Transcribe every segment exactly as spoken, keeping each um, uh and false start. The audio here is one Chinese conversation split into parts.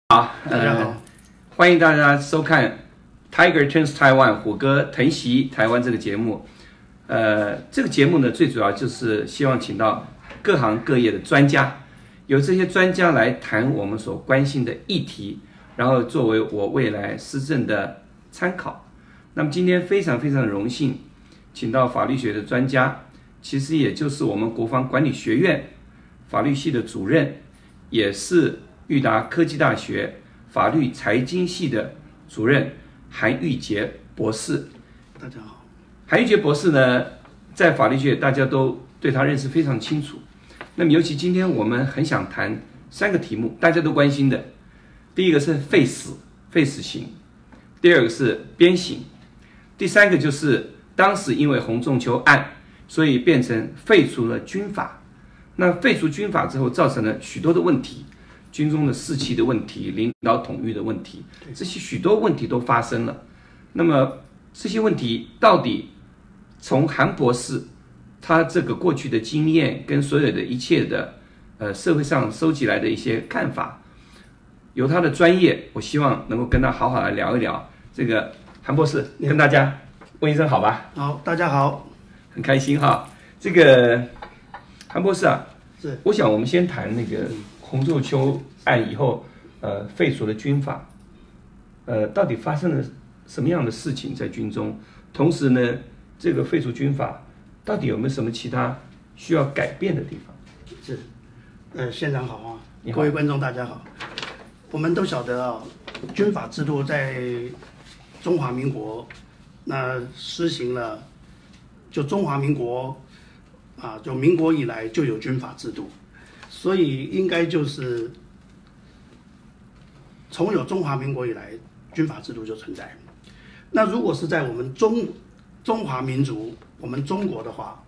好，大家好、呃，欢迎大家收看《Tiger Turns Taiwan》虎哥疼惜台湾这个节目。呃，这个节目呢，最主要就是希望请到各行各业的专家，由这些专家来谈我们所关心的议题，然后作为我未来施政的参考。那么今天非常非常荣幸，请到法律学的专家，其实也就是我们国防管理学院法律系的主任，也是裕达科技大学法律财经系的主任韩玉杰博士。 大家好。 韩玉杰博士呢，在法律界大家都对他认识非常清楚。那么尤其今天我们很想谈三个题目，大家都关心的。第一个是废死，废死刑；第二个是鞭刑；第三个就是当时因为洪仲丘案，所以变成废除了军法。那废除军法之后，造成了许多的问题。军中的士气的问题，领导统御的问题，这些许多问题都发生了。那么这些问题到底从韩博士他这个过去的经验跟所有的一切的呃社会上收集来的一些看法，由他的专业，我希望能够跟他好好的聊一聊。这个韩博士跟大家问一声好吧？ 好，大家好， 很开心哈。这个韩博士啊， 是， 我想我们先谈那个。洪仲丘案以后，呃，废除了军法，呃，到底发生了什么样的事情在军中？同时呢，这个废除军法到底有没有什么其他需要改变的地方？ 是，呃，县长好啊，各位观众大家好。我们都晓得啊，军法制度在中华民国那施行了，就中华民国啊，就民国以来就有军法制度。所以应该就是从有中华民国以来，军法制度就存在。那如果是在我们中中华民族，我们中国的话，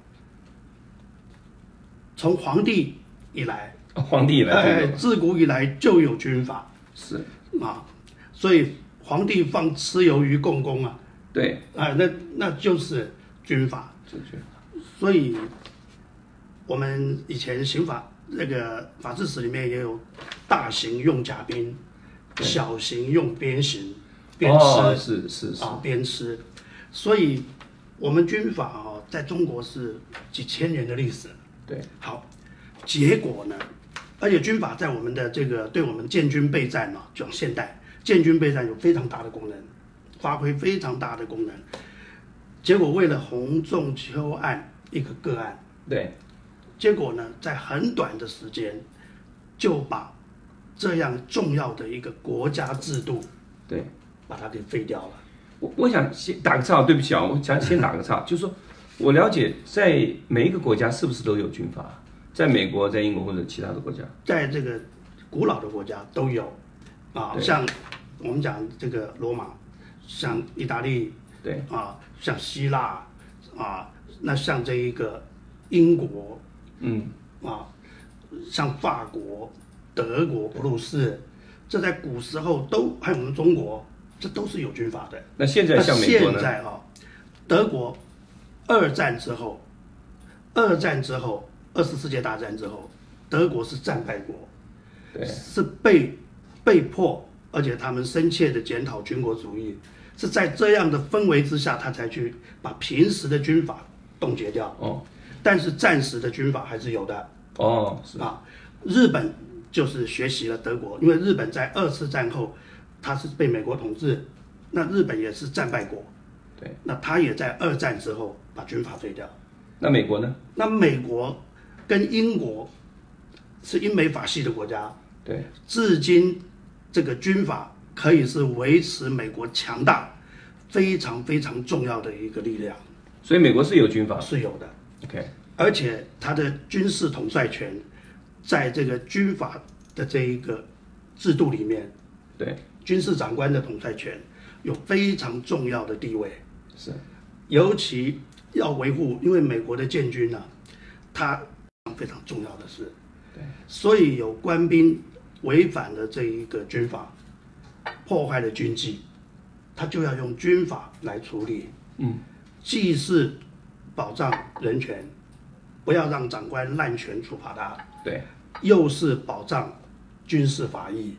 从皇帝以来， 皇帝以来， 哎，自古以来就有军法， 是啊，所以皇帝放蚩尤于共工啊， 对， 啊，那那就是军法，所以我们以前刑法。那个法制史里面也有大刑用甲兵，小刑用鞭刑，鞭笞、 哦、是是是啊，鞭笞。所以，我们军法啊、哦，在中国是几千年的历史。 对， 好，结果呢，而且军法在我们的这个对我们建军备战嘛，讲现代建军备战有非常大的功能，发挥非常大的功能。结果为了洪仲丘案一个个案， 对。 结果呢，在很短的时间，就把这样重要的一个国家制度， 对， 把它给废掉了。 我我想先打个岔，对不起啊，我想先打个岔，就是说我了解，在每一个国家是不是都有军法？在美国、在英国或者其他的国家， 在这个古老的国家都有，啊，像我们讲这个罗马，像意大利， 对， 啊，像希腊，啊，那像这一个英国。嗯啊，像法国、德国、普鲁士，这在古时候都还有我们中国，这都是有军法的。 那现在像美国呢？ 现在啊，德国二战之后，二战之后，二次世界大战之后，德国是战败国， 对， 是被被迫，而且他们深切的检讨军国主义，是在这样的氛围之下，他才去把平时的军法冻结掉。哦。但是战时的军法还是有的哦，是啊。日本就是学习了德国，因为日本在二次战后，它是被美国统治，那日本也是战败国， 对， 那他也在二战之后把军法废掉。 那美国呢？ 那美国跟英国是英美法系的国家， 对， 至今这个军法可以是维持美国强大非常非常重要的一个力量。 所以美国是有军法， 是有的。 OK， 而且他的军事统帅权，在这个军法的这一个制度里面， 对军事长官的统帅权有非常重要的地位。 是， 尤其要维护，因为美国的建军呢、啊，它非常重要的是， 对， 所以有官兵违反了这一个军法，破坏了军纪，他就要用军法来处理。嗯，既是保障人权，不要让长官滥权处罚他。 对， 又是保障军事法益，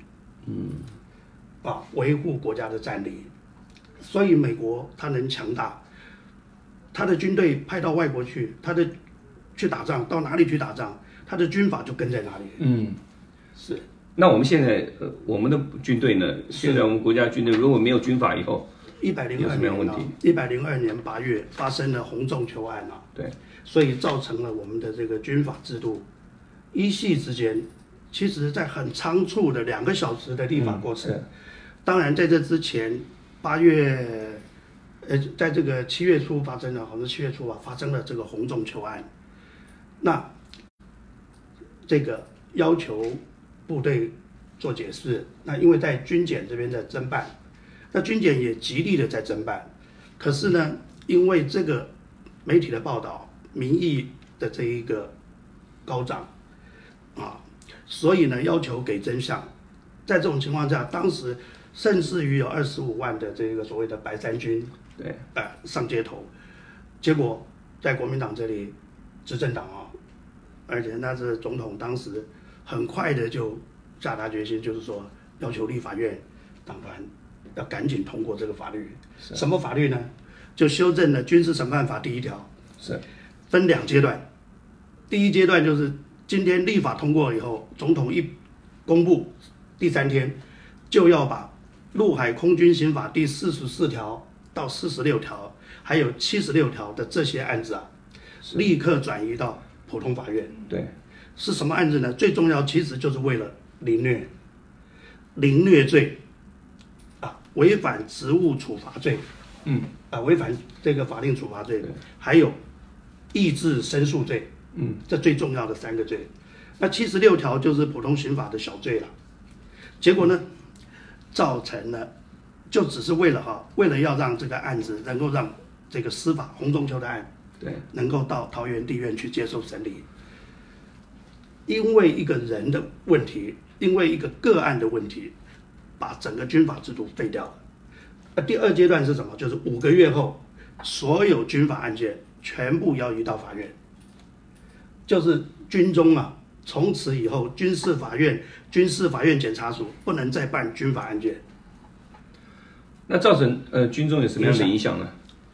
嗯，啊，维护国家的战力。所以美国它能强大，它的军队派到外国去，它的去打仗，到哪里去打仗，它的军法就跟在哪里。 嗯， 是。 那我们现在，呃，我们的军队呢？现在我们国家军队如果没有军法以后， 一百零二年啊，一百零二年八月发生了洪仲丘案啊， 对， 所以造成了我们的这个军法制度一夕之间，其实在很仓促的两个小时的立法过程。嗯、当然在这之前，八月，呃，在这个七月初发生了，好像七月初吧，发生了这个洪仲丘案，那这个要求部队做解释，那因为在军检这边在侦办，那军检也极力的在侦办，可是呢，因为这个媒体的报道，民意的这一个高涨啊，所以呢要求给真相，在这种情况下，当时甚至于有二十五万的这个所谓的白衫军， 对， 呃，上街头，结果在国民党这里执政党啊，而且那是总统当时很快的就下达决心，就是说要求立法院党团要赶紧通过这个法律。什么法律呢？就修正了军事审判法第一条， 是分两阶段。第一阶段就是今天立法通过以后，总统一公布，第三天就要把陆海空军刑法第四十四条到四十六条，还有七十六条的这些案子啊，立刻转移到普通法院。 对， 是什么案子呢？最重要其实就是为了凌虐，凌虐罪啊，违反职务处罚罪， 嗯， 啊，违反这个法令处罚罪，还有抑制申诉罪， 嗯， 这最重要的三个罪。那七十六条就是普通刑法的小罪了。结果呢，造成了，就只是为了哈，为了要让这个案子能够让这个司法洪仲丘的案， 对， 能够到桃园地院去接受审理。因为一个人的问题，因为一个个案的问题，把整个军法制度废掉了。那第二阶段是什么？就是五个月后，所有军法案件全部要移到法院，就是军中啊，从此以后，军事法院、军事法院检察署不能再办军法案件。 那造成呃军中有什么样的影响呢？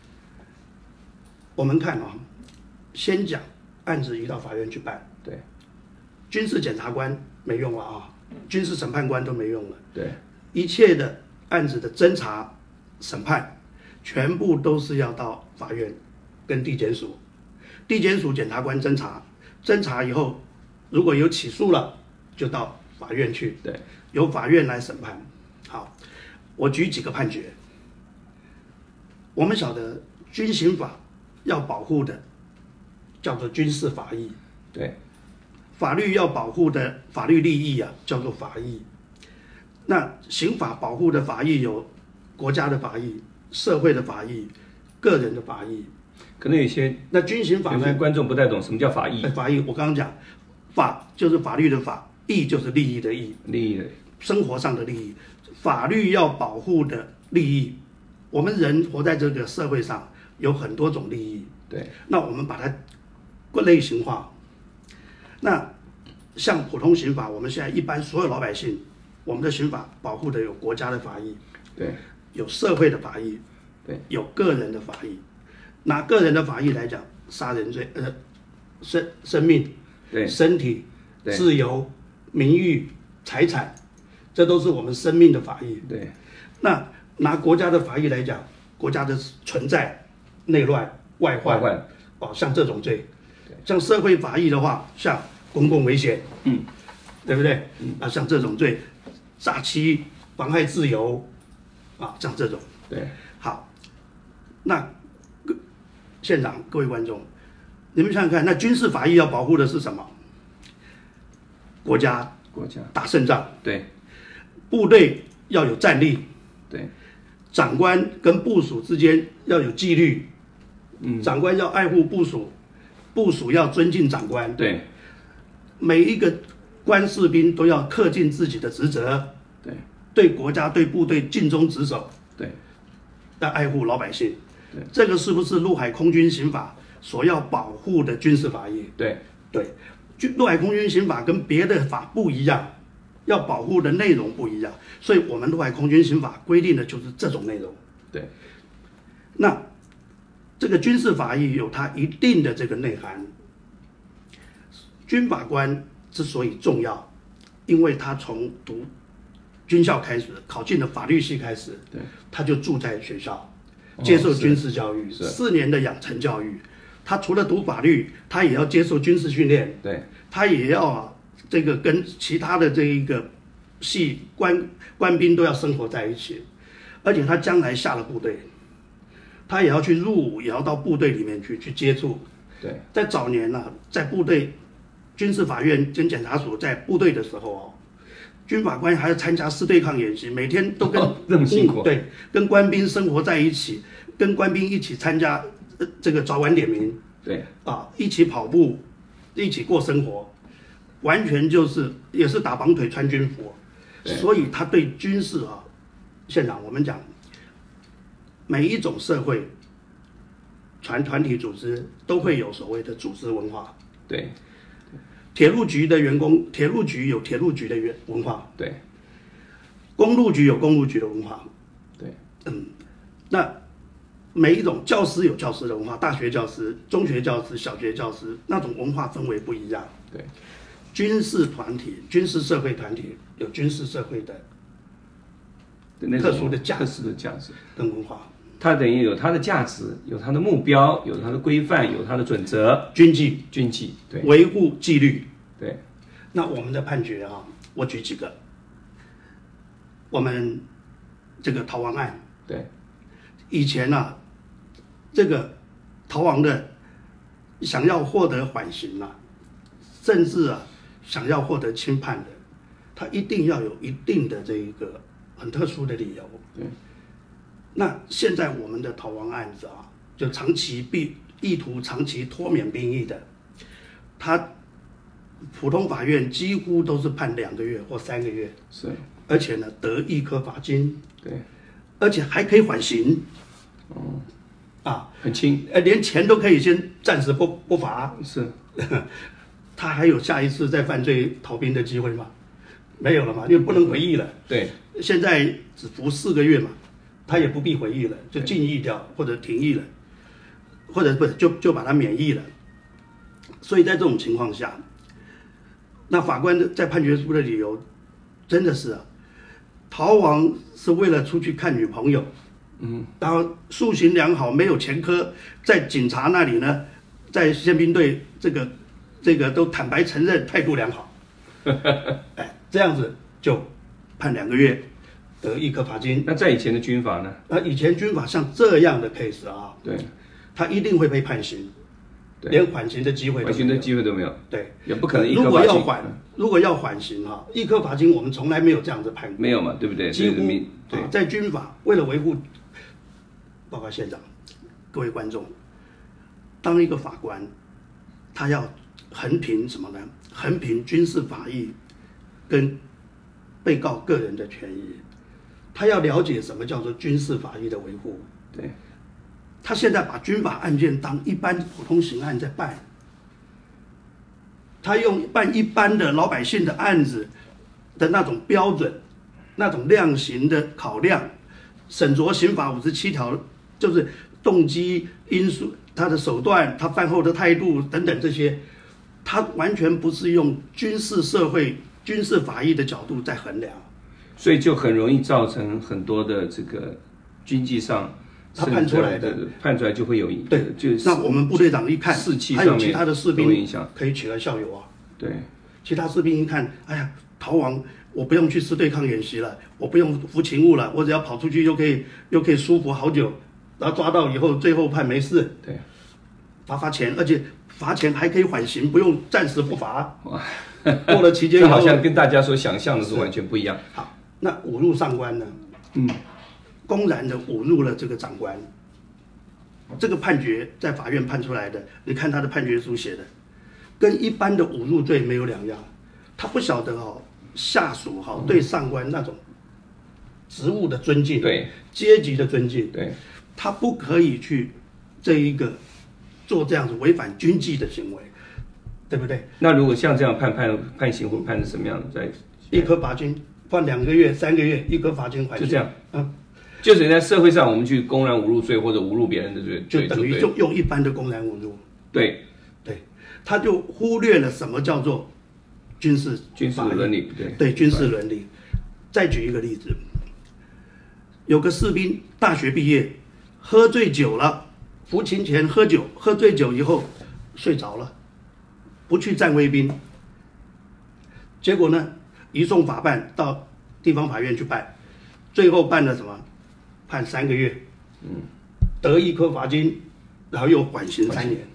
我们看啊，先讲案子移到法院去办， 对。 军事检察官没用了啊，军事审判官都没用了。 对， 一切的案子的侦查、审判，全部都是要到法院跟地检署，地检署检察官侦查，侦查以后如果有起诉了，就到法院去， 对， 由法院来审判。好，我举几个判决。我们晓得军刑法要保护的叫做军事法益， 对。 法律要保护的法律利益啊，叫做法益。那刑法保护的法益有国家的法益、社会的法益、个人的法益。 可能有些那军刑法呢？ 有些观众不太懂什么叫法益。 法益，我刚刚讲，法就是法律的法，益就是利益的益， 利益的生活上的利益。法律要保护的利益，我们人活在这个社会上有很多种利益。 对。 那我们把它归类型化。那像普通刑法，我们现在一般所有老百姓，我们的刑法保护的有国家的法益， 对， 有社会的法益， 对， 有个人的法益。拿个人的法益来讲，杀人罪，呃，生生命， 对， 身体， 对， 自由、名誉、财产，这都是我们生命的法益。 对， 那拿国家的法益来讲，国家的存在、内乱、外患， 外患， 哦，像这种罪。像社会法益的话，像公共危险， 嗯， 对不对？嗯，啊，像这种罪，诈欺、妨害自由，啊，像这种， 对， 好，那各现场各位观众，你们想想看，那军事法益要保护的是什么？国家， 国家打胜仗， 对， 部队要有战力， 对， 长官跟部属之间要有纪律， 嗯， 长官要爱护部属。部属要尊敬长官， 对， 每一个官士兵都要恪尽自己的职责， 对， 对国家对部队尽忠职守， 对， 要爱护老百姓， 对， 这个是不是陆海空军刑法所要保护的军事法益？ 对， 对，陆海空军刑法跟别的法不一样， 要保护的内容不一样，所以我们陆海空军刑法规定的就是这种内容。 对， 那这个军事法益有它一定的这个内涵。军法官之所以重要，因为他从读军校开始，考进了法律系开始， 对， 他就住在学校，接受军事教育， 是四年的养成教育。他除了读法律，他也要接受军事训练， 对， 他也要啊这个跟其他的这一个系官官兵都要生活在一起，而且他将来下了部队，他也要去入伍，也要到部队里面去去接触。 对， 在早年呢、啊，在部队军事法院跟检察署在部队的时候哦，军法官还要参加师对抗演习，每天都跟、 哦、这么辛苦、 嗯，对，跟官兵生活在一起，跟官兵一起参加、呃、这个早晚点名， 对， 啊，一起跑步，一起过生活，完全就是也是打绑腿穿军服，所以他对军事啊，县长我们讲，每一种社会团团体组织都会有所谓的组织文化， 对。 铁路局的员工，铁路局有铁路局的员文化， 对； 公路局有公路局的文化， 对。 嗯，那每一种教师有教师的文化，大学教师、中学教师、小学教师那种文化氛围不一样。 对， 军事团体、军事社会团体有军事社会的特殊的价值、 特殊的价值跟文化。 它等于有它的价值，有它的目标，有它的规范，有它的准则。 军纪， 军纪，对， 维护纪律， 对。 那我们的判决啊，我举几个，我们这个逃亡案， 对， 以前啊，这个逃亡的想要获得缓刑啊，甚至啊想要获得轻判的，他一定要有一定的这一个很特殊的理由。 对。 那现在我们的逃亡案子啊，就长期避意图长期脱免兵役的，他普通法院几乎都是判两个月或三个月， 是， 而且呢得一颗罚金， 对， 而且还可以缓刑， 哦， 啊， 很轻， 呃，连钱都可以先暂时不不罚， 是， 他还有下一次再犯罪逃兵的机会吗？没有了嘛，因为不能回忆了， 对， 现在只服四个月嘛。他也不必回忆了，就禁役掉或者停役了，或者不就就把他免役了。所以在这种情况下，那法官在判决书的理由真的是啊，逃亡是为了出去看女朋友，嗯，然后素行良好，没有前科，在警察那里呢，在宪兵队这个这个都坦白承认，态度良好，哎，这样子就判两个月。得一颗罚金。 那在以前的军法呢？ 那以前军法像这样的 case 啊， 对， 他一定会被判刑，连缓刑的机会都没有， 缓刑的机会都没有。 对， 也不可能一颗罚金。 如果要缓，如果要缓刑哈，一颗罚金我们从来没有这样子判过， 没有嘛，对不对？ 几乎对， 在军法为了维护，报告县长，各位观众，当一个法官，他要衡平什么呢？衡平军事法益跟被告个人的权益。他要了解什么叫做军事法益的维护。 对， 他现在把军法案件当一般普通刑案在办，他用办一般的老百姓的案子的那种标准、那种量刑的考量，审酌刑法五十七条，就是动机因素、他的手段、他犯后的态度等等这些，他完全不是用军事社会、军事法益的角度在衡量。 所以就很容易造成很多的这个军纪上， 他判出来的判出来就会有对， 就那我们部队长一看， 士气还有其他的士兵影响， 可以取而效尤啊。 对， 其他士兵一看，哎呀，逃亡，我不用去师对抗演习了，我不用服勤务了，我只要跑出去又可以又可以舒服好久，然后抓到以后最后判没事， 对， 罚罚钱，而且罚钱还可以缓刑，不用暂时不罚。哇，过了期间以后， 好像跟大家所想象的是完全不一样。 好。那侮辱上官呢？嗯，公然的侮辱了这个长官，这个判决在法院判出来的，你看他的判决书写的，跟一般的侮辱罪没有两样。他不晓得哦，下属哈、哦、对上官那种职务的尊敬， 对阶级的尊敬， 对， 他不可以去这一个做这样子违反军纪的行为，对不对？ 那如果像这样判判判刑会判成什么样的？在一颗罚金，判两个月、三个月，一颗罚金还就这样。 嗯， 就是在社会上我们去公然侮辱罪或者侮辱别人的罪， 就等于就用一般的公然侮辱。 对， 对，他就忽略了什么叫做军事军事伦理，对对军事伦理。再举一个例子，有个士兵大学毕业，喝醉酒了，服勤前喝酒，喝醉酒以后睡着了，不去站卫兵，结果呢，移送法办到地方法院去办，最后办了什么？判三个月，嗯，得一颗罚金，然后又缓刑三年。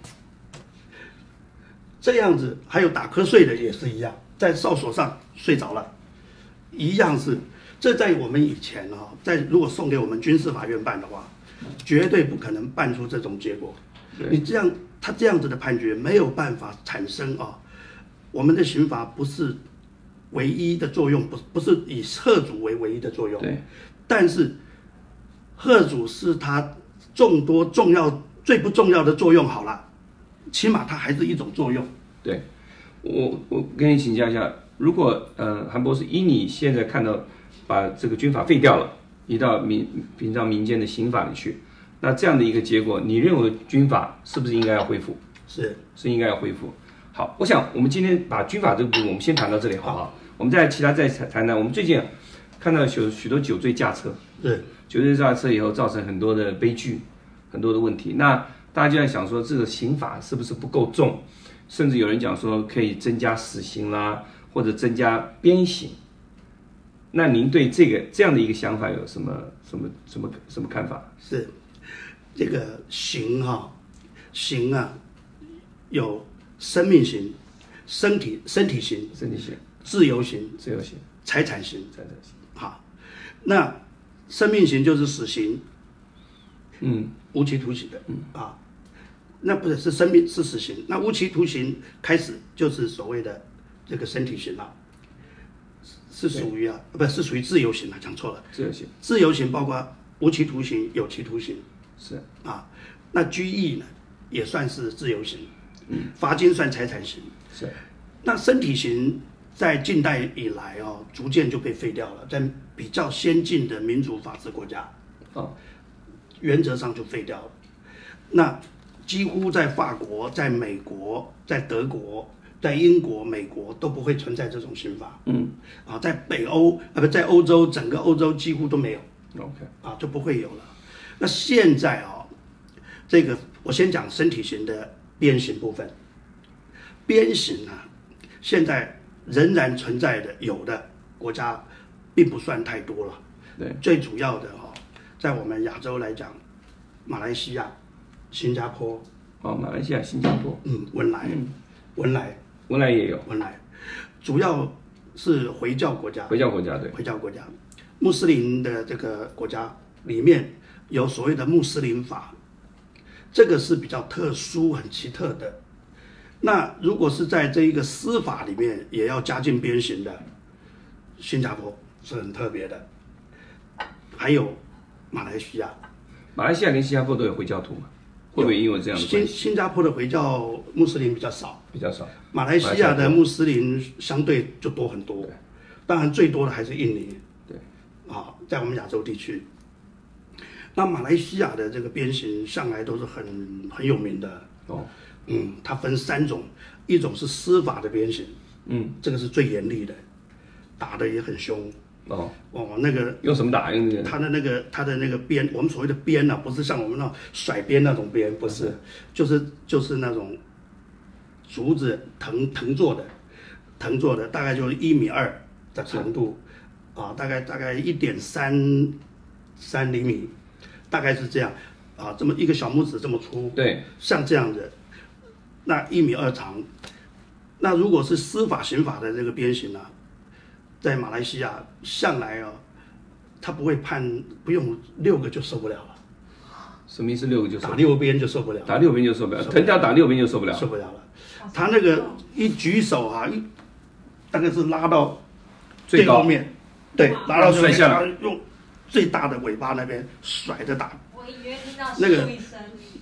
这样子，还有打瞌睡的也是一样，在哨所上睡着了，一样是。这在我们以前啊，在如果送给我们军事法院办的话，绝对不可能办出这种结果。你这样，他这样子的判决没有办法产生啊。我们的刑法不是唯一的作用，不不是以吓阻为唯一的作用。 对， 但是吓阻是它众多重要最不重要的作用。好了，起码它还是一种作用。 对，我我跟你请教一下，如果呃韩博士以你现在看到把这个军法废掉了，移到民平常民间的刑法里去，那这样的一个结果，你认为军法是不是应该要恢复？ 是， 是应该要恢复。好，我想我们今天把军法这个部分我们先谈到这里，好不好？好，我们再其他再谈谈。我们最近看到许许多酒醉驾车， 对， 酒醉驾车以后造成很多的悲剧，很多的问题。那大家就在想说，这个刑法是不是不够重？甚至有人讲说可以增加死刑啦，或者增加鞭刑。那您对这个这样的一个想法有什么什么什么什么看法？ 是，这个刑哈，刑啊，有生命刑、身体身体刑、 身体刑、 自由刑、 自由刑、 财产刑、 财产刑。 好，那生命刑就是死刑， 嗯， 无期徒刑的，嗯啊，那不是是生命是死刑，那无期徒刑开始就是所谓的这个身体刑了。是属于啊，不是属于自由刑啊，讲错了。 自由刑， 自由刑包括无期徒刑、有期徒刑， 是啊。那拘役呢，也算是自由刑，嗯，罚金算财产刑， 是。 那身体刑在近代以来哦，逐渐就被废掉了，在比较先进的民主法治国家， 哦， 原则上就废掉了。那几乎在法国、在美国、在德国。在英国、美国都不会存在这种刑法，嗯，啊，在北欧啊不在欧洲，整个欧洲几乎都没有 ，OK， 啊就不会有了。那现在啊，这个我先讲身体刑的鞭刑部分，鞭刑啊，现在仍然存在的，有的国家并不算太多了。 对， 最主要的哈、哦，在我们亚洲来讲，马来西亚、新加坡， 哦，马来西亚、新加坡， 嗯，文莱，嗯、文莱。 文莱也有， 文莱主要是回教国家， 回教国家对， 回教国家，穆斯林的这个国家里面有所谓的穆斯林法，这个是比较特殊、很奇特的。那如果是在这一个司法里面也要加进鞭刑的，新加坡是很特别的，还有马来西亚， 马来西亚跟新加坡都有回教徒嘛？会不会因为这样的关系？ 新新加坡的回教穆斯林比较少， 比较少。 马来西亚的穆斯林相对就多很多，当然最多的还是印尼。 对， 啊，在我们亚洲地区，那马来西亚的这个鞭刑向来都是很很有名的。 哦， 嗯，它分三种，一种是司法的鞭刑，嗯，这个是最严厉的，打的也很凶。 哦哦，那个用什么打？用那个他的那个他的那个鞭，我们所谓的鞭呢、啊，不是像我们那种甩鞭那种鞭，不是，就是就是那种竹子藤藤做的，藤做的，大概就是一米二的长度，啊，大概大概一点三三厘米，大概是这样，啊，这么一个小拇指这么粗， 对， 像这样的，那一米二长，那如果是司法刑法的这个鞭刑呢、啊？在马来西亚向来哦，他不会判，不用六个就受不了了。 什么意思？六个就受不了？ 打六鞭就受不了， 打六鞭就受不了，藤条打六鞭就受不了， 受不了了。他那个一举手哈、啊，一大概是拉到最后面，对，拉到摔下来， 用最大的尾巴那边甩着打。 我以为听到那个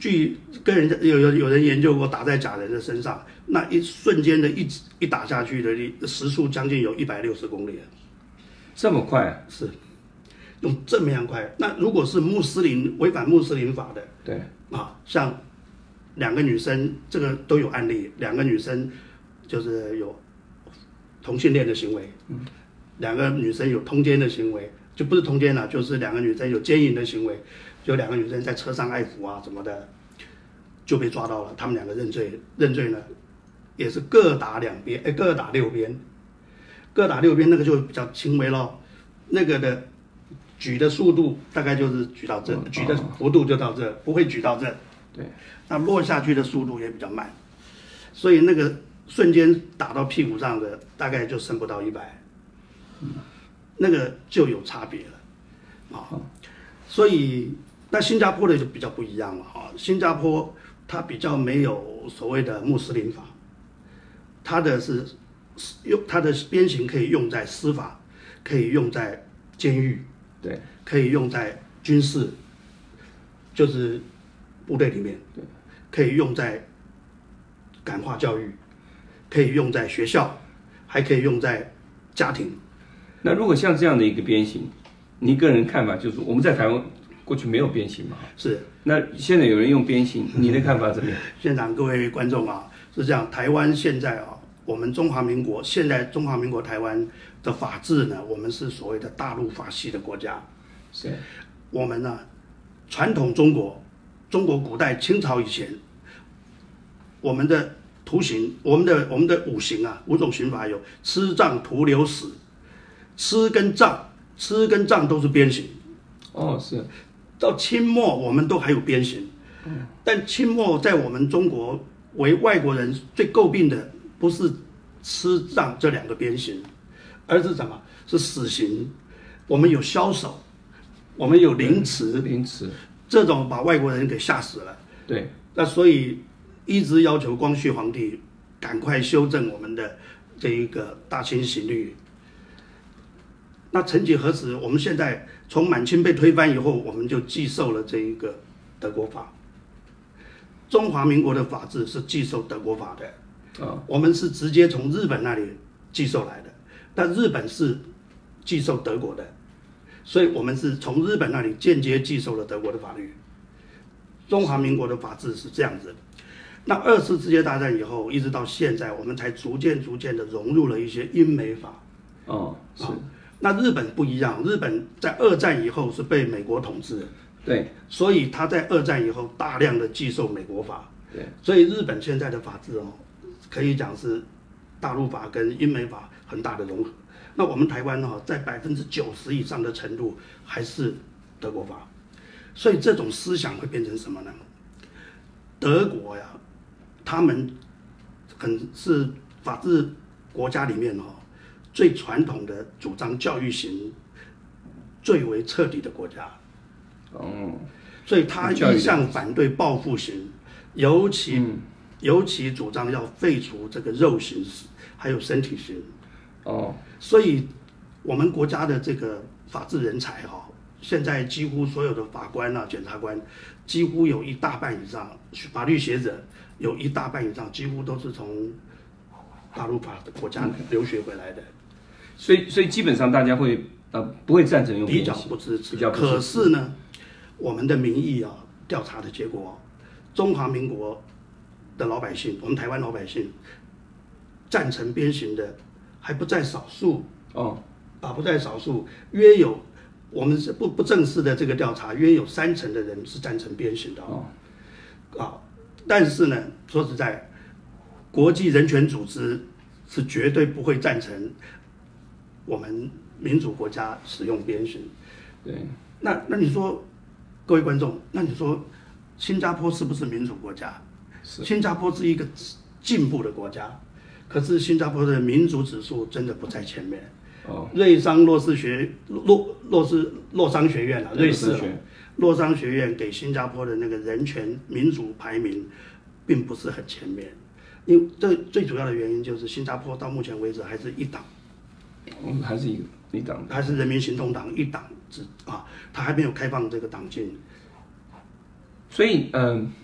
据跟人家有有有人研究过，打在假人的身上，那一瞬间的一一打下去的时速将近有一百六十公里， 这么快啊？ 是，用这么样快。那如果是穆斯林违反穆斯林法的， 对啊，像两个女生，这个都有案例，两个女生就是有同性恋的行为，嗯，两个女生有通奸的行为，就不是通奸了，就是两个女生有奸淫的行为。就两个女生在车上爱抚啊什么的，就被抓到了。他们两个认罪，认罪呢，也是各打两鞭，哎，各打六鞭，各打六鞭，那个就比较轻微咯。那个的举的速度大概就是举到这，举的幅度就到这，不会举到这。 对， 那落下去的速度也比较慢，所以那个瞬间打到屁股上的大概就剩不到一百，那个就有差别了，啊，所以。那新加坡的就比较不一样了啊，新加坡它比较没有所谓的穆斯林法，它的是用它的鞭刑可以用在司法，可以用在监狱， 对， 可以用在军事，就是部队里面， 对， 可以用在感化教育，可以用在学校，还可以用在家庭。 那如果像这样的一个鞭刑，你个人看法就是我们在台湾。过去没有鞭刑嘛？ 是。 那现在有人用鞭刑，你的看法怎么样？ 现场各位观众啊，是这样，台湾现在啊，我们中华民国现在中华民国台湾的法治呢，我们是所谓的大陆法系的国家。 是。 我们呢，传统中国，中国古代清朝以前，我们的徒刑，我们的我们的五刑啊，五种刑罚有吃杖徒流死，吃跟杖，吃跟杖都是鞭刑。 哦，是。 到清末我们都还有鞭刑，但清末在我们中国为外国人最诟病的不是吃杖这两个鞭刑，而是什么？是死刑。我们有枭首，我们有凌迟， 凌迟这种把外国人给吓死了。 对， 那所以一直要求光绪皇帝赶快修正我们的这一个大清刑律。那曾几何时，我们现在从满清被推翻以后，我们就继受了这一个德国法。中华民国的法治是继受德国法的， 哦， 我们是直接从日本那里继受来的，但日本是继受德国的，所以我们是从日本那里间接继受了德国的法律。中华民国的法治是这样子。那二次世界大战以后，一直到现在，我们才逐渐逐渐的融入了一些英美法。 哦，是。啊， 那日本不一样，日本在二战以后是被美国统治的， 对， 所以他在二战以后大量的继受美国法， 对， 所以日本现在的法治哦，可以讲是大陆法跟英美法很大的融合。那我们台湾哈，在百分之九十以上的程度还是德国法，所以这种思想会变成什么呢？德国呀，他们很是法治国家里面哈。最传统的主张教育型最为彻底的国家， 哦， 所以他一向反对报复型，尤其、嗯、尤其主张要废除这个肉刑，还有身体刑。 哦， 所以我们国家的这个法治人才哈，现在几乎所有的法官啊、检察官，几乎有一大半以上，法律学者有一大半以上，几乎都是从大陆法的国家留学回来的。 所以，所以基本上大家会呃不会赞成用鞭刑， 比较不支持。 比较不支持。 可是呢，我们的民意啊调查的结果，中华民国的老百姓，我们台湾老百姓赞成鞭刑的还不在少数哦， 啊不在少数，约有我们是不不正式的这个调查，约有三成的人是赞成鞭刑的哦，啊，但是呢，说实在，国际人权组织是绝对不会赞成我们民主国家使用鞭刑。 对， 那那你说，各位观众，那你说，新加坡是不是民主国家？ 是。新加坡是一个进步的国家，可是新加坡的民主指数真的不在前面。 哦。 瑞商洛士学洛洛士洛商学院啊，瑞士洛商学院给新加坡的那个人权民主排名，并不是很前面。因为这最主要的原因就是新加坡到目前为止还是一党。 嗯，还是一个一党， 还是人民行动党一党制啊，他还没有开放这个党禁。 所以，嗯、呃，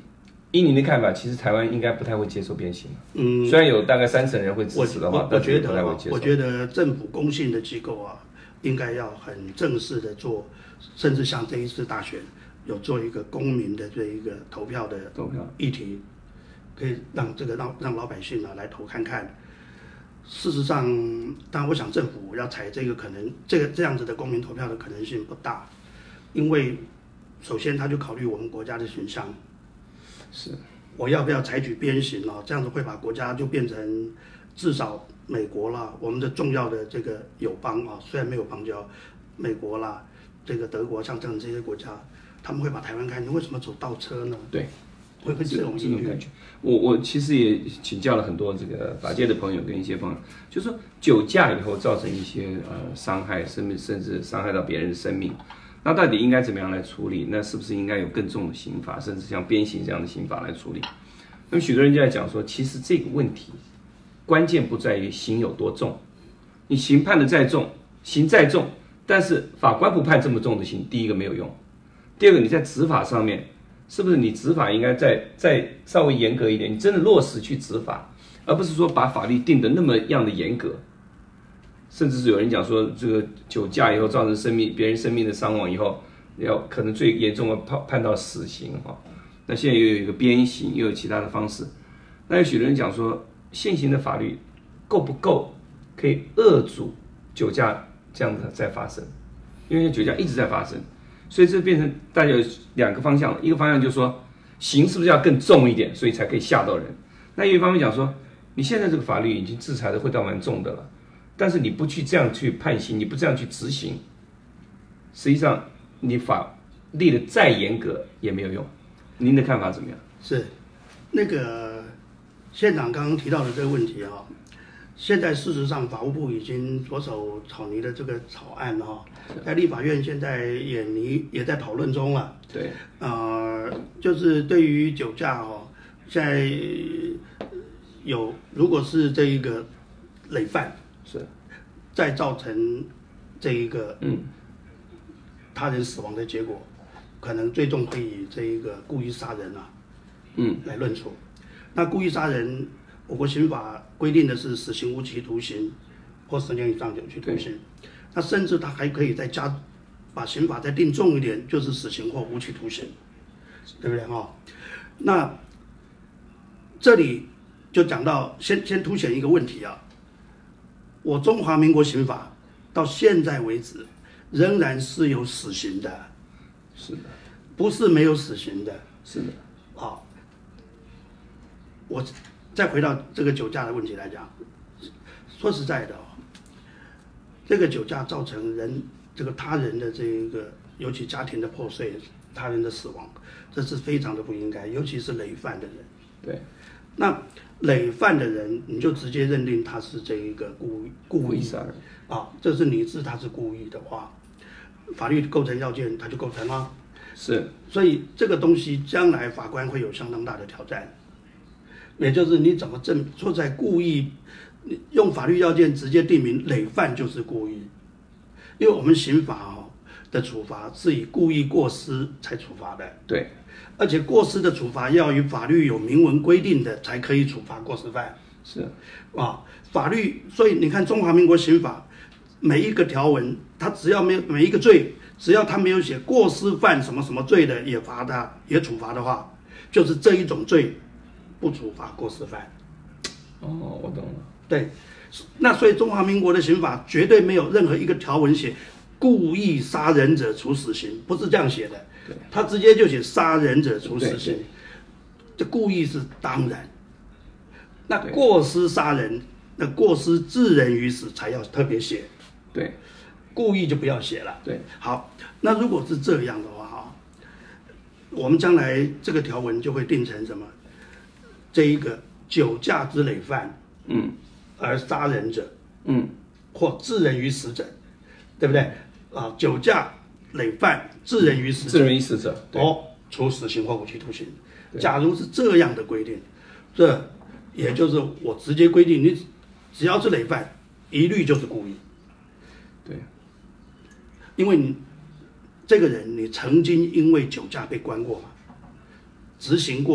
依您的看法，其实台湾应该不太会接受鞭刑。 嗯， 虽然有大概三成人会支持的话， 我我觉得不太会接受。 我觉得政府公信的机构啊，应该要很正式的做，甚至像这一次大选有做一个公民的这一个投票的投票议题，可以让这个让让老百姓啊来投看看。事实上，当然我想政府要采这个可能这个这样子的公民投票的可能性不大，因为首先他就考虑我们国家的形象， 是我要不要采取鞭刑啊？这样子会把国家就变成至少美国啦，我们的重要的这个友邦啊，虽然没有邦交，美国啦，这个德国像这样这些国家，他们会把台湾看，你为什么走倒车呢？ 对。 会会这种这种感觉，我我其实也请教了很多这个法界的朋友跟一些朋友，就是说酒驾以后造成一些呃伤害，甚至甚至伤害到别人的生命，那到底应该怎么样来处理？那是不是应该有更重的刑法，甚至像鞭刑这样的刑法来处理？那么许多人就在讲说，其实这个问题关键不在于刑有多重，你刑判的再重，刑再重，但是法官不判这么重的刑，第一个没有用，第二个你在执法上面。是不是你执法应该再再稍微严格一点？你真的落实去执法，而不是说把法律定得那么样的严格。甚至是有人讲说，这个酒驾以后造成生命别人生命的伤亡以后，要可能最严重的判判到死刑哈。那现在又有一个鞭刑，又有其他的方式。那有许多人讲说，现行的法律够不够可以遏阻酒驾这样的再发生？因为酒驾一直在发生。所以这变成大家有两个方向了，一个方向就是说，刑是不是要更重一点，所以才可以吓到人？那有一方面讲说，你现在这个法律已经制裁的会到蛮重的了，但是你不去这样去判刑，你不这样去执行，实际上你法立的再严格也没有用。您的看法怎么样？ 是，那个县长刚刚提到的这个问题啊，现在事实上法务部已经着手草拟的这个草案哈。在立法院现在也拟也在讨论中了。 对， 呃，就是对于酒驾哦，现在有如果是这一个累犯是， 再造成这一个嗯他人死亡的结果，可能最终会以这一个故意杀人啊， 嗯来论处。那故意杀人，我国刑法规定的是死刑、无期徒刑或十年以上有期徒刑。那甚至他还可以再加，把刑法再定重一点，就是死刑或无期徒刑，对不对哈？那这里就讲到，先先凸显一个问题啊，我中华民国刑法到现在为止仍然是有死刑的， 是的， 不是没有死刑的， 是的。 好，我再回到这个酒驾的问题来讲，说实在的哦。这个酒驾造成人这个他人的这一个，尤其家庭的破碎，他人的死亡，这是非常的不应该，尤其是累犯的人。 对， 那累犯的人，你就直接认定他是这一个故意故意杀人啊，这是你知他是故意的话，法律构成要件他就构成了。 是， 所以这个东西将来法官会有相当大的挑战，也就是你怎么证说在故意。用法律要件直接定明累犯就是故意，因为我们刑法哦的处罚是以故意过失才处罚的， 对， 而且过失的处罚要与法律有明文规定的才可以处罚过失犯， 是啊，法律，所以你看中华民国刑法每一个条文，它只要没有每一个罪，只要他没有写过失犯什么什么罪的也罚他也处罚的话，就是这一种罪不处罚过失犯。 哦，我懂了。 对，那所以中华民国的刑法绝对没有任何一个条文写故意杀人者处死刑，不是这样写的。他直接就写杀人者处死刑，这故意是当然。那过失杀人，那过失致人于死才要特别写。 对， 故意就不要写了。 对， 好，那如果是这样的话哈，我们将来这个条文就会定成什么？这一个酒驾之累犯， 嗯。 而杀人者， 嗯， 或致人于死者，对不对？啊，酒驾累犯致人于死者， 致人于死者， 哦，处死刑或无期徒刑。假如是这样的规定，这也就是我直接规定，你只要是累犯，一律就是故意。 对， 因为你这个人，你曾经因为酒驾被关过嘛，执行过嘛，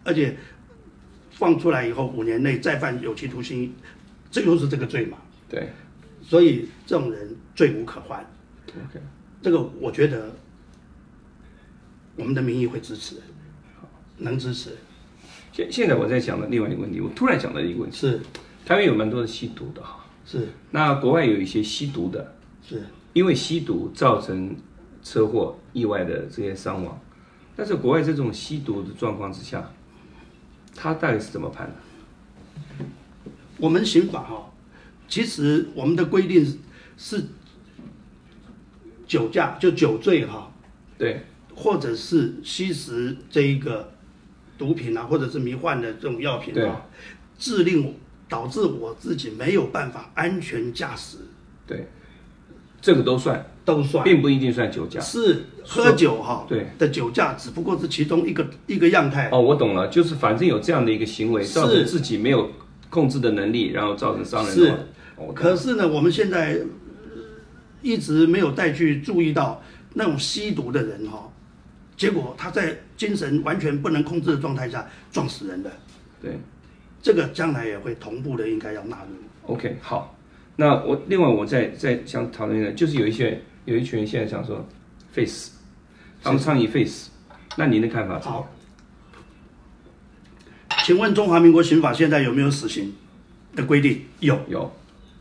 而且放出来以后五年内再犯有期徒刑，这又是这个罪嘛？ 对， 所以这种人罪无可逭。 OK， 这个我觉得我们的民意会支持，能支持。 现现在我在讲的另外一个问题，我突然想到一个问题， 是台湾有蛮多的吸毒的哈， 是， 那国外有一些吸毒的， 是因为吸毒造成车祸意外的这些伤亡，但是国外这种吸毒的状况之下，他大概是怎么判的？ 我们刑法哈，其实我们的规定是酒驾就酒醉哈， 对， 或者是吸食这一个毒品啊，或者是迷幻的这种药品啊，致令导致我自己没有办法安全驾驶， 对，这个都算， 都算， 并不一定算酒驾。 是喝酒哈， 对的酒驾只不过是其中一个一个样态。 哦，我懂了，就是反正有这样的一个行为，造成自己没有控制的能力，然后造成伤人的话。 是， 哦、 可是呢，我们现在一直没有再去注意到那种吸毒的人哈，结果他在精神完全不能控制的状态下撞死人的。 对， 这个将来也会同步的应该要纳入。 OK， 好，那我另外我再再想讨论的，就是有一些有一群人现在想说废死，他们倡议废死，那您的看法？ 好，请问中华民国刑法现在有没有死刑的规定？有， 有。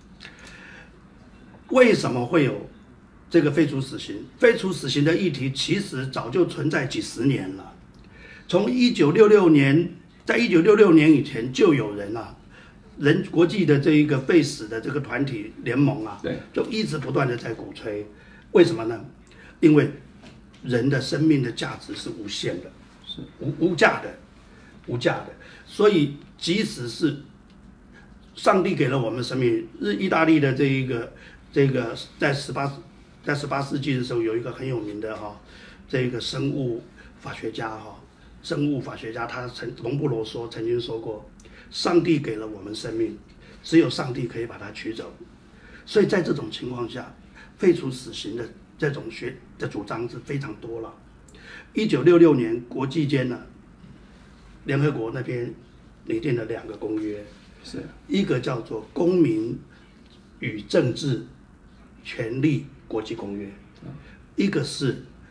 为什么会有这个废除死刑？废除死刑的议题其实早就存在几十年了。从一九六六年，在一九六六年以前就有人啊，人国际的这一个废死的这个团体联盟啊， 对， 就一直不断的在鼓吹。为什么呢？因为人的生命的价值是无限的， 是无无价的，无价的。所以即使是上帝给了我们生命，日意大利的这一个这个在十八在十八世纪的时候，有一个很有名的哈，这个生物法学家哈，生物法学家他曾隆布罗说曾经说过，上帝给了我们生命，只有上帝可以把它取走。所以在这种情况下，废除死刑的这种学的主张是非常多了。一九六六年，国际间呢，联合国那边拟定了两个公约， 是一个叫做《公民与政治权利国际公约》，一个是《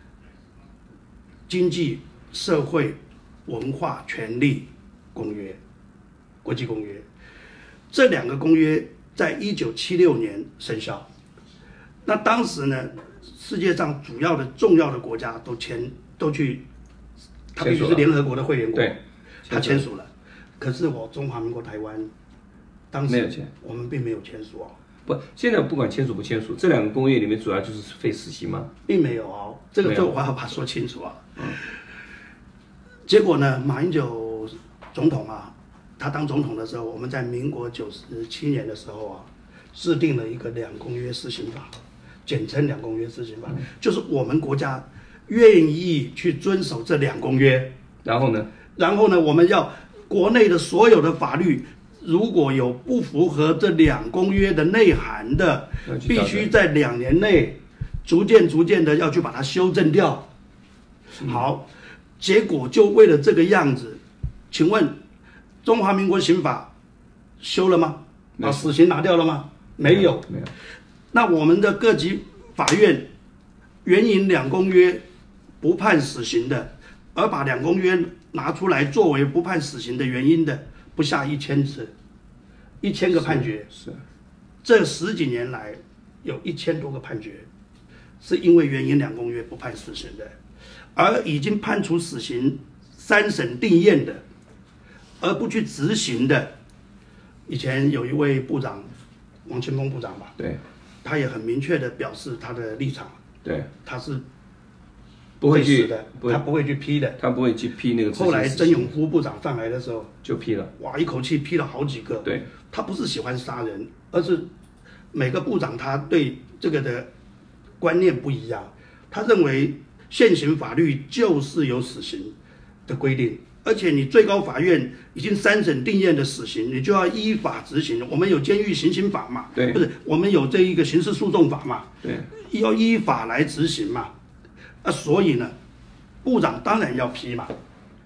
经济社会文化权利公约》国际公约。这两个公约在一九七六年生效。那当时呢，世界上主要的重要的国家都签都去，他必须是联合国的会员国， 对， 他签署了。可是我中华民国台湾当时我们并没有签署哦。 不，现在不管签署不签署，这两个公约里面主要就是废死刑吗？ 并没有哦，这个就我要把它说清楚啊。嗯。结果呢，马英九总统啊，他当总统的时候，我们在民国九十七年的时候啊，制定了一个两公约施行法，简称两公约施行法，嗯、就是我们国家愿意去遵守这两公约。 然后呢？ 然后呢，我们要国内的所有的法律，如果有不符合这两公约的内涵的，必须在两年内逐渐逐渐的要去把它修正掉。嗯、好，结果就为了这个样子，请问中华民国刑法修了吗？把死刑拿掉了吗？没有， 没有。 那我们的各级法院援引两公约不判死刑的，而把两公约拿出来作为不判死刑的原因的，不下一千次，一千个判决。 是，是这十几年来有一千多个判决，是因为援引两公约不判死刑的，而已经判处死刑、三审定验的，而不去执行的。以前有一位部长，王清峰部长吧， 对， 他也很明确的表示他的立场， 对， 他是不会去的，他不会去批的， 他不会去批那个。 后来曾永夫部长上来的时候就批了， 哇，一口气批了好几个。 对， 他不是喜欢杀人，而是每个部长他对这个的观念不一样，他认为现行法律就是有死刑的规定。而且你最高法院已经三审定验的死刑，你就要依法执行。我们有监狱行刑法嘛？ 对， 不是我们有这一个刑事诉讼法嘛？ 对， 要依法来执行嘛。啊，所以呢，部长当然要批嘛。 对，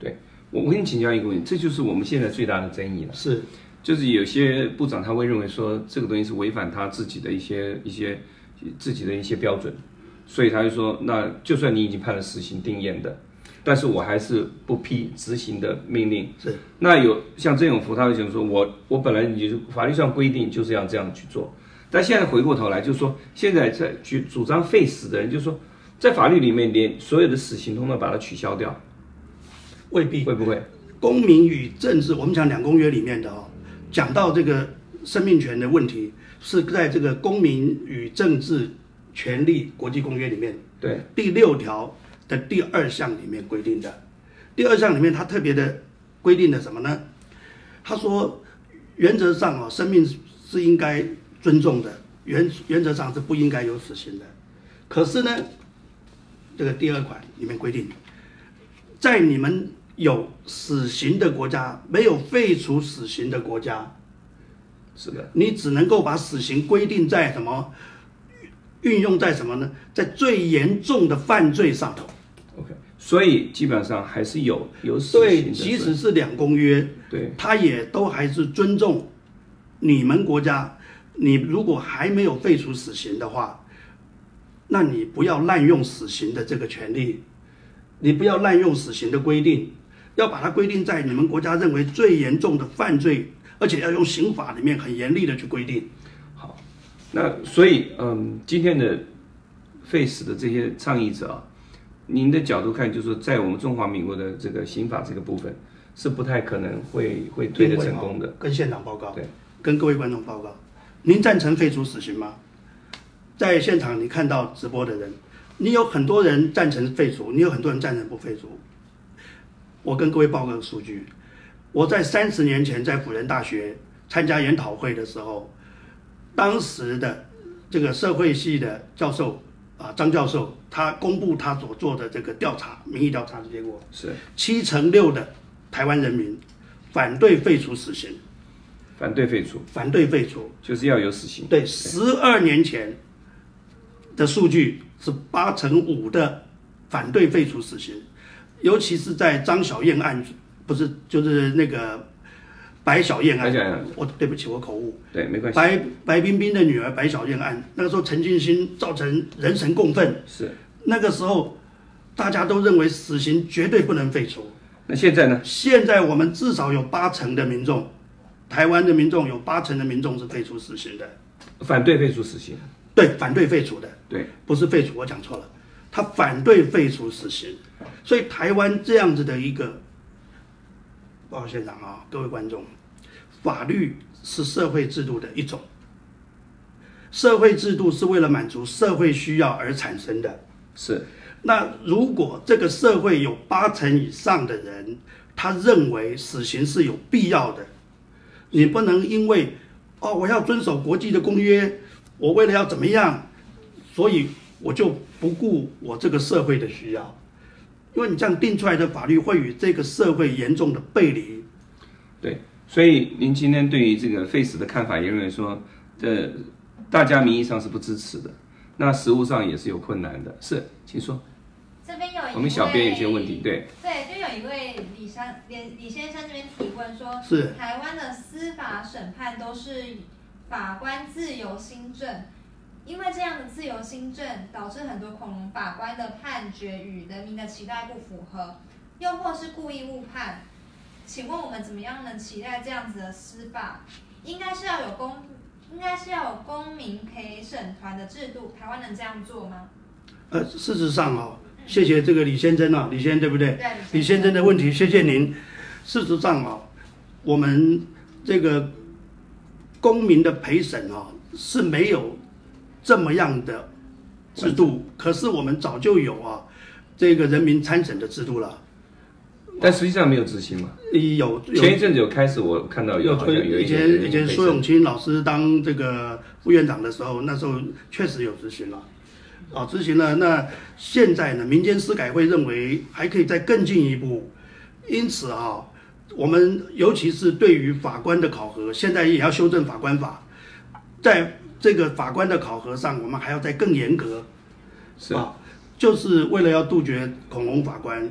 我我跟你请教一个问题，这就是我们现在最大的争议了。 是， 就是有些部长他会认为说这个东西是违反他自己的一些一些自己的一些标准，所以他就说，那就算你已经判了死刑定谳的，但是我还是不批执行的命令。 是， 那有像郑永福他会讲说，我我本来你就法律上规定就是要这样去做，但现在回过头来就是说，现在在举主张废死的人就是说，在法律里面连所有的死刑通通把它取消掉。 未必会不会？ 公民与政治，我们讲两公约里面的哦，讲到这个生命权的问题，是在这个公民与政治权利国际公约里面， 对第六条的第二项里面规定的。第二项里面它特别的规定了什么呢？他说，原则上哦，生命是应该尊重的，原原则上是不应该有死刑的。可是呢，这个第二款里面规定，在你们有死刑的国家，没有废除死刑的国家， 是的， 你只能够把死刑规定在什么？运用在什么呢？在最严重的犯罪上头。 OK， 所以基本上还是有有死刑的。 对，即使是两公约， 对， 他也都还是尊重你们国家。你如果还没有废除死刑的话，那你不要滥用死刑的这个权利，你不要滥用死刑的规定。要把它规定在你们国家认为最严重的犯罪，而且要用刑法里面很严厉的去规定。 好，那所以嗯，今天的废死的这些倡议者啊，您的角度看，就是说在我们中华民国的这个刑法这个部分，是不太可能会会推得成功的。 跟县长报告， 对， 跟各位观众报告，您赞成废除死刑吗？在现场你看到直播的人，你有很多人赞成废除，你有很多人赞成不废除。我跟各位报告数据，我在三十年前在辅仁大学参加研讨会的时候，当时的这个社会系的教授啊张教授，他公布他所做的这个调查民意调查的结果是七成六的台湾人民反对废除死刑， 反对废除， 反对废除就是要有死刑。 对，十二年前的数据是八成五的反对废除死刑。尤其是在张小燕案，不是就是那个白小燕案，我对不起我口误， 对没关系。 白白冰冰的女儿白小燕案，那个时候陈进兴造成人神共愤， 是那个时候大家都认为死刑绝对不能废除。 那现在呢？ 现在我们至少有八成的民众，台湾的民众有八成的民众是废除死刑的， 反对废除死刑， 对，反对废除的， 对， 不是废除，我讲错了，他反对废除死刑。所以台湾这样子的一个，报告现场啊，各位观众，法律是社会制度的一种，社会制度是为了满足社会需要而产生的。 是。 那如果这个社会有八成以上的人，他认为死刑是有必要的，你不能因为哦我要遵守国际的公约，我为了要怎么样，所以我就不顾我这个社会的需要。因为你这样定出来的法律会与这个社会严重的背离。 对，所以您今天对于这个废死的看法也认为说，呃，大家名义上是不支持的，那实务上也是有困难的。是，请说。 这边有一位， 我们小编有些问题，对。 对，就有一位李山李李先生这边提问说， 是台湾的司法审判都是法官自由心证。因为这样的自由心证，导致很多恐龙法官的判决与人民的期待不符合，又或是故意误判。请问我们怎么样能期待这样子的司法？应该是要有公，应该是要有公民陪审团的制度，台湾能这样做吗？ 呃，事实上哦，谢谢这个李先生啊，李先生对不对？ 对， 李先生的问题，谢谢您。事实上哦，我们这个公民的陪审哦是没有这么样的制度，可是我们早就有啊，这个人民参审的制度了， 但实际上没有执行嘛。 有前一阵子有开始，我看到有好像有以前以前苏永清老师当这个副院长的时候，那时候确实有执行了，啊，执行了。那现在呢，民间司改会认为还可以再更进一步，因此啊，我们尤其是对于法官的考核，现在也要修正法官法，在这个法官的考核上，我们还要再更严格， 是啊，就是为了要杜绝恐龙法官。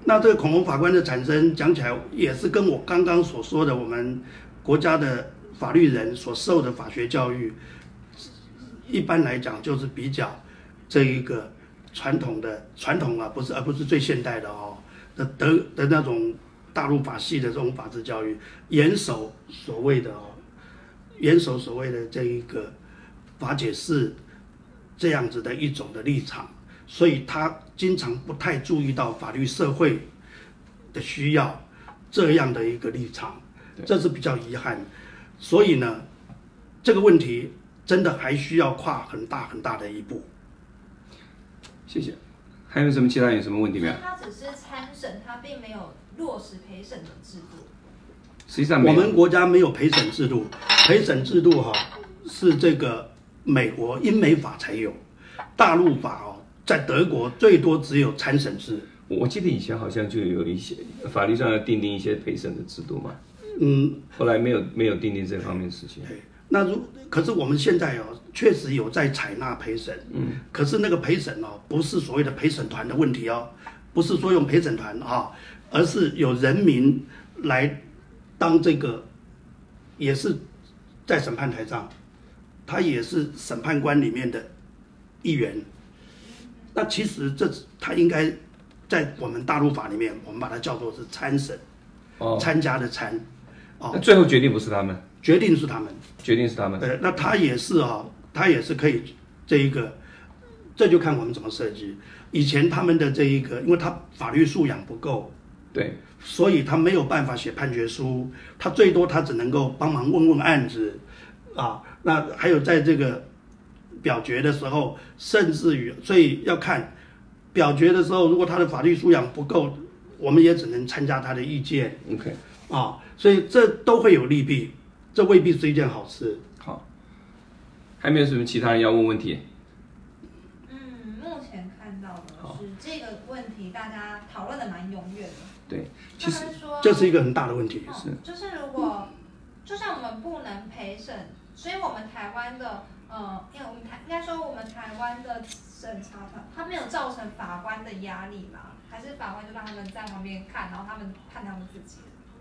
那这个恐龙法官的产生，讲起来也是跟我刚刚所说的我们国家的法律人所受的法学教育，一般来讲就是比较这一个传统的传统啊，不是而不是最现代的哦的德的那种大陆法系的这种法治教育，严守所谓的哦，严守所谓的这一个法解释这样子的一种的立场。所以他经常不太注意到法律社会的需要这样的一个立场，这是比较遗憾。所以呢，这个问题真的还需要跨很大很大的一步。 谢谢。还有什么其他有什么问题没有？ 他只是参审，他并没有落实陪审的制度。 实际上没有， 我们国家没有陪审制度，陪审制度哈、哦、是这个美国英美法才有，大陆法哦。在德国最多只有参审制， 我记得以前好像就有一些法律上要订定一些陪审的制度嘛， 嗯， 后来没有没有订定这方面的事情。 对，那如可是我们现在哦，确实有在采纳陪审，嗯，可是那个陪审哦，不是所谓的陪审团的问题哦，不是说用陪审团啊，而是有人民来当这个，也是在审判台上，他也是审判官里面的一员。那其实这他应该在我们大陆法里面，我们把它叫做是参审，哦，参加的参， 哦，那最后决定不是他们， 决定是他们， 决定是他们。 对，那他也是啊、哦，他也是可以这一个，这就看我们怎么设计。以前他们的这一个，因为他法律素养不够， 对， 所以他没有办法写判决书，他最多他只能够帮忙问问案子，啊，那还有在这个。表决的时候，甚至于，所以要看表决的时候，如果他的法律素养不够，我们也只能参加他的意见。 OK， 啊，所以这都会有利弊，这未必是一件好事。 好，还没有什么其他人要问问题？ 嗯，目前看到的是这个问题，大家讨论的蛮踊跃的。 对，其实这是一个很大的问题。 哦、是，就是如果就像我们不能陪审，所以我们台湾的。呃，因为我们台应该说我们台湾的审查团，它没有造成法官的压力嘛？还是法官就让他们在旁边看，然后他们判他们自己？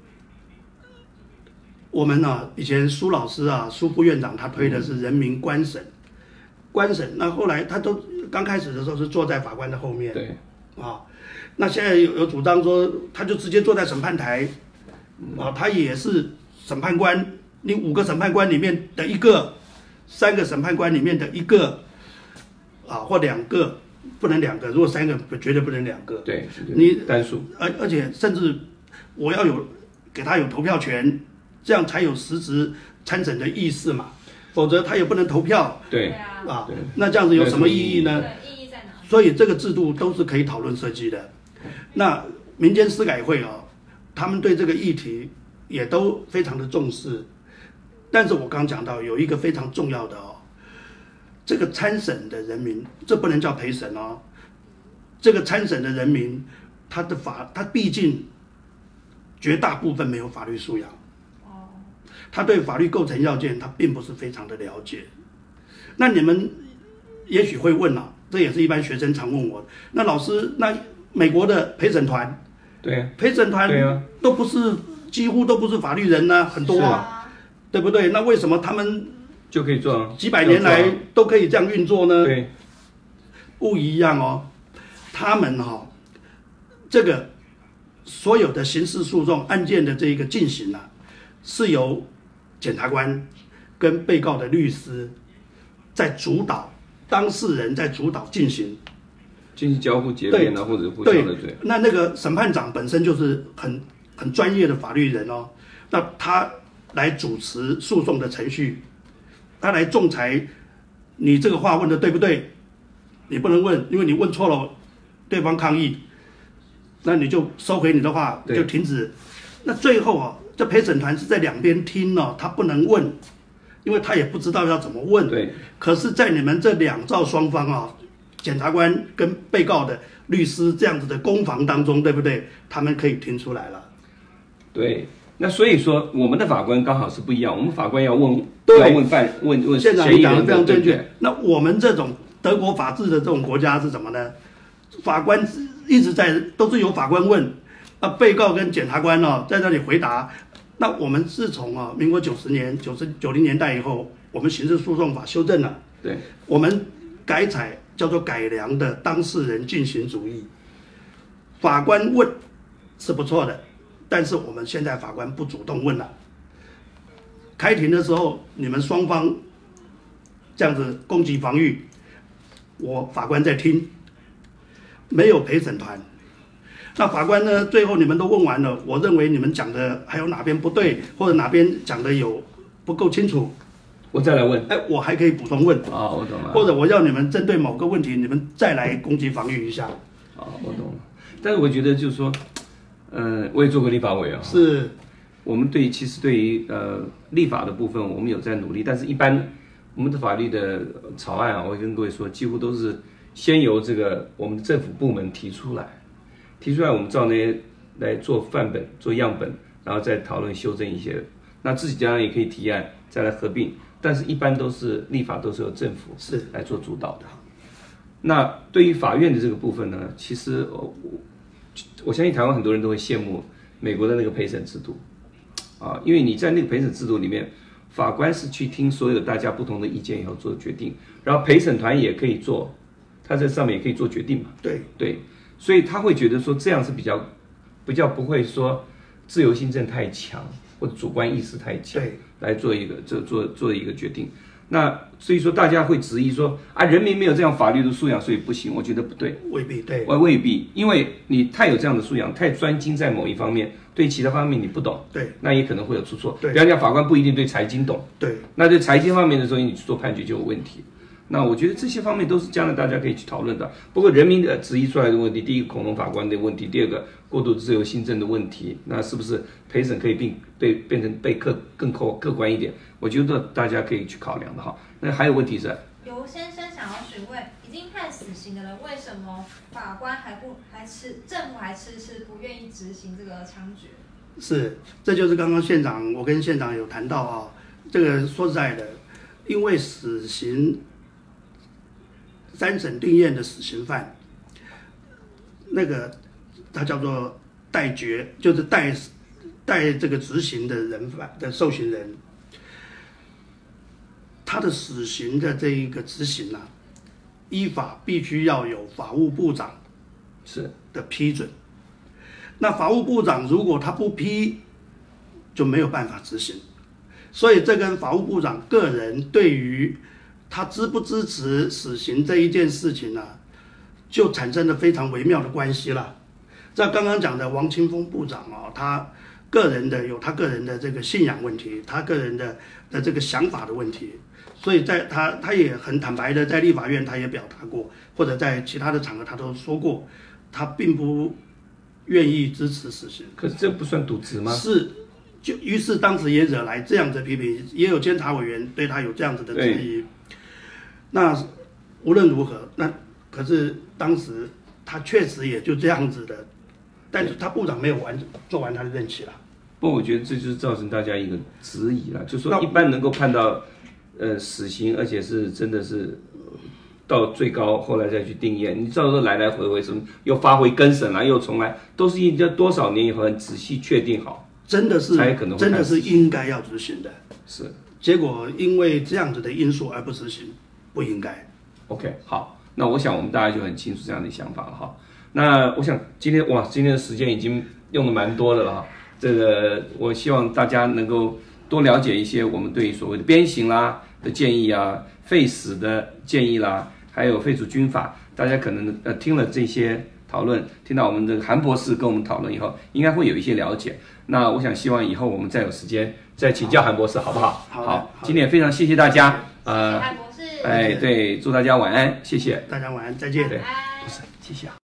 我们呢、啊，以前苏老师啊，苏副院长他推的是人民官审，嗯、官审，那后来他都刚开始的时候是坐在法官的后面， 对， 啊，那现在有有主张说，他就直接坐在审判台，啊，他也是审判官，你五个审判官里面的一个。三个审判官里面的一个，啊，或两个，不能两个，如果三个绝对不能两个。 对， 你单数。 而而且甚至我要有给他有投票权，这样才有实质参审的意思嘛，否则他也不能投票。 对啊，那这样子有什么意义呢？ 对，意义在哪？ 所以这个制度都是可以讨论设计的。那民间司改会哦，他们对这个议题也都非常的重视。但是我刚讲到有一个非常重要的哦，这个参审的人民，这不能叫陪审哦。这个参审的人民，他的法，他毕竟绝大部分没有法律素养，哦，他对法律构成要件他并不是非常的了解。那你们也许会问啊，这也是一般学生常问我，那老师，那美国的陪审团， 对， 陪审团都不是，几乎都不是法律人呢、啊，很多啊。对不对？那为什么他们就可以做几百年来都可以这样运作呢？ 对， 不一样哦。他们哈、哦，这个所有的刑事诉讼案件的这一个进行啊，是由检察官跟被告的律师在主导，当事人在主导进行， 进行交互结辩啊，或者互相的对。 那那个审判长本身就是很很专业的法律人哦，那他。来主持诉讼的程序，他来仲裁，你这个话问的对不对？你不能问，因为你问错了，对方抗议，那你就收回你的话，就停止。那最后啊，这陪审团是在两边听哦，他不能问，因为他也不知道要怎么问。 对。 可是，在你们这两造双方啊，检察官跟被告的律师这样子的攻防当中，对不对？他们可以听出来了。 对。那所以说，我们的法官刚好是不一样。我们法官要问， 要问犯问问现场你讲的非常正确。 对对那我们这种德国法治的这种国家是什么呢？ 法官一直在都是由法官问，啊，被告跟检察官哦在那里回答。那我们自从啊民国九十年、九十九零年代以后，我们刑事诉讼法修正了， 对， 我们改采叫做改良的当事人进行主义，法官问是不错的，但是我们现在法官不主动问了。开庭的时候，你们双方这样子攻击防御，我法官在听，没有陪审团。那法官呢？最后你们都问完了，我认为你们讲的还有哪边不对，或者哪边讲的有不够清楚， 我再来问。 哎，我还可以补充问。 啊、哦，我懂了。 或者我要你们针对某个问题，你们再来攻击防御一下。 啊、哦，我懂了。但是我觉得就是说，呃，我也做过立法委员。 是。 我们对其实对于呃立法的部分，我们有在努力，但是一般我们的法律的草案啊，我会跟各位说，几乎都是先由这个我们的政府部门提出来，提出来我们照那些来做范本、做样本，然后再讨论修正一些。那自己当然也可以提案，再来合并，但是一般都是立法都是由政府是来做主导的。那对于法院的这个部分呢，其实我我相信台湾很多人都会羡慕美国的那个陪审制度。啊，因为你在那个陪审制度里面，法官是去听所有大家不同的意见以后做决定，然后陪审团也可以做，他在上面也可以做决定嘛。 对对，所以他会觉得说这样是比较比较不会说自由心证太强或者主观意识太强，来做一个做做做一个决定。那所以说大家会质疑说啊，人民没有这样法律的素养，所以不行。我觉得不对， 未必对， 未必，因为你太有这样的素养，太专精在某一方面，对其他方面你不懂， 对， 那也可能会有出错。 对， 比方讲，法官不一定对财经懂， 对， 那对财经方面的时候，你去做判决就有问题。那我觉得这些方面都是将来大家可以去讨论的。不过人民的质疑出来的问题，第一个恐龙法官的问题，第二个过度自由心证的问题，那是不是陪审可以并被变成被客更客客观一点？我觉得大家可以去考量的哈。那还有问题是， 尤先生想要询问，已经判死刑的人，为什么法官还不还迟，政府还迟迟不愿意执行这个枪决？ 是，这就是刚刚县长我跟县长有谈到啊，这个说实在的，因为死刑。三审定验的死刑犯，那个他叫做待决，就是待待这个执行的人犯的受刑人，他的死刑的这一个执行啊，依法必须要有法务部长是的批准。那法务部长如果他不批，就没有办法执行。所以这跟法务部长个人对于他支不支持死刑这一件事情呢、啊，就产生了非常微妙的关系了。在刚刚讲的王清峰部长哦，他个人的有他个人的这个信仰问题，他个人的的这个想法的问题，所以在他他也很坦白的在立法院他也表达过，或者在其他的场合他都说过，他并不愿意支持死刑。 可是这不算渎职吗？ 是。就于是当时也惹来这样的批评，也有监察委员对他有这样子的质疑。那无论如何，那可是当时他确实也就这样子的，但是他部长没有完做完他的任期了。 不，我觉得这就是造成大家一个质疑了，就说一般能够判到呃死刑，而且是真的是到最高，后来再去定验，你照说来来回回什么又发回更审啦，又重来，都是一多少年以后很仔细确定好。 真的是真的是应该要执行的， 是结果因为这样子的因素而不执行，不应该。 OK， 好，那我想我们大家就很清楚这样的想法了哈。那我想今天哇，今天的时间已经用的蛮多的了哈。这个我希望大家能够多了解一些我们对所谓的鞭刑啦的建议啊，废死的建议啦，还有废除军法，大家可能呃听了这些讨论，听到我们的韩博士跟我们讨论以后，应该会有一些了解。那我想希望以后我们再有时间再请教韩博士，好不好？ 好， 好，今天也非常谢谢大家， 呃，韩博士， 哎，对，祝大家晚安，谢谢， 大家晚安，再见。 晚安， 不是，谢谢啊。